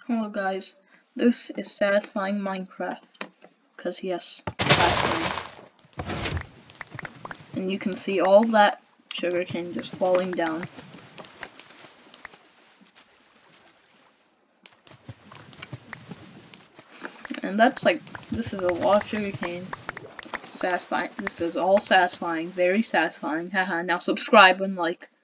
Hello guys, this is Satisfying Minecraft, because yes, satisfying. And you can see all that sugarcane just falling down. And that's like, this is a lot of sugarcane. Satisfying, this is all satisfying, very satisfying, haha. Now subscribe and like.